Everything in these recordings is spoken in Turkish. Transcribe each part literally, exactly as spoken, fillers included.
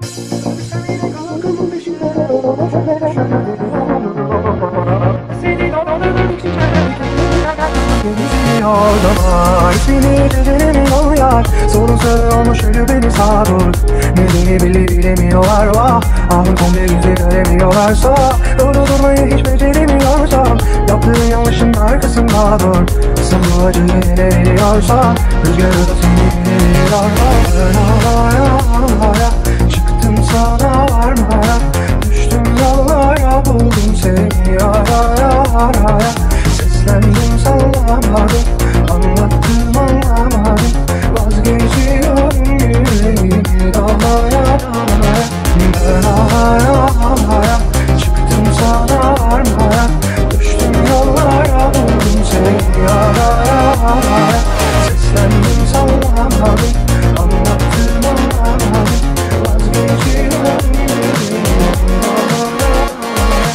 İsmini gecelerin ol yar. Sorun söyle olmuş ölü beni sağdur. Nedeni bile bilemiyorlar vah. Ahın kombi yüzü göremiyorlarsa. Doğru durmayı hiç beceremiyorsam. Yaptığın yanlışın arkasında dur. Sen bu acıyı ele veriyorsan. Rüzgarı da seni veriyor. Ben havaya havaya çıktım sana varmaya. Düştüm yollara buldum seni araya araya. Seslendim sallamadım, anlattım anlamadım. Vazgeçiyorum yüreğimi dalaya dalaya. Ben havaya havaya çıktım sana varmaya. Düştüm yollara buldum seni araya araya. Seslendim sallamadım, anlattım anlamadım. Vazgeçiyorum yüreğimi dalaya dalaya.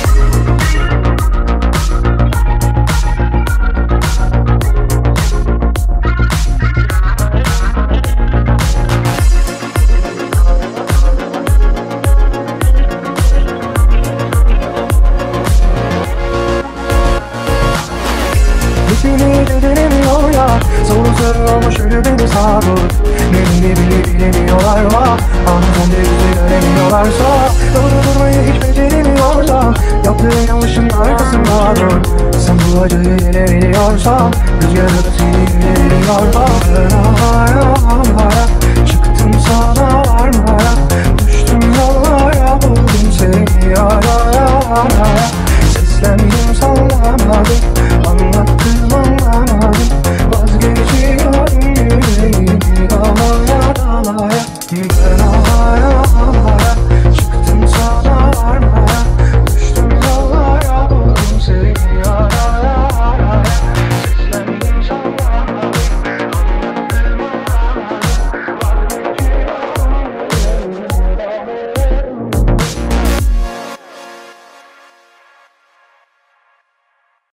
İsmini bedenemiyor ya. Sorun sır olmuş ölü beni sağdur. Nedeni bile bilemiyorlar vah. Anladım bir yüzü göremiyorlarsa. Doğru durmayı hiç beceremiyorsam. Yaptığın yanlışın arkasında dur. Sen bu acıyı ele veriyorsan. Rüzgarı da seni veriyor. Ben havaya havaya